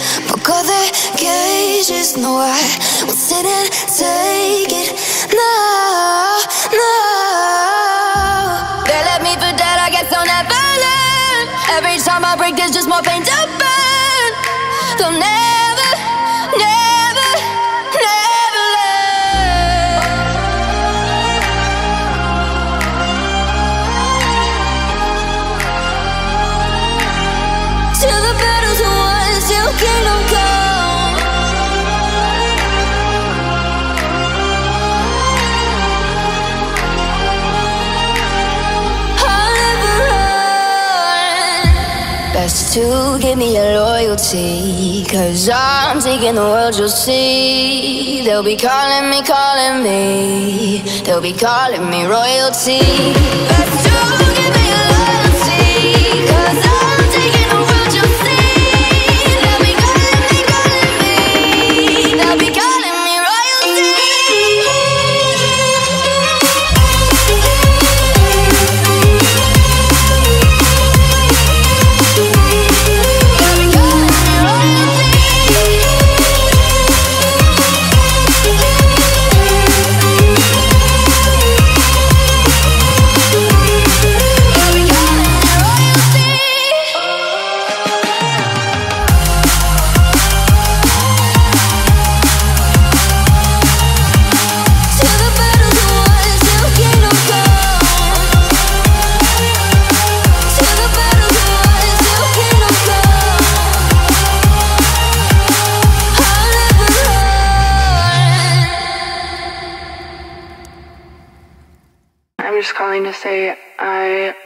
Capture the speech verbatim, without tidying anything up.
broke all the cages. No, I won't sit and take it. No, no. They left me for dead, I guess I'll never learn. Every time I break, there's just more pain to burn. They'll never, never, never learn. Till the battle's won, till kingdom come. I'll never run. Best to give me your loyalty, 'cause I'm taking the world, you'll see. They'll be calling me, calling me. They'll be calling me royalty. Best to give me your loyalty, 'cause I'm taking the world, you'll see. They'll be calling me, calling me. They'll be calling me royalty. I'm just calling to say I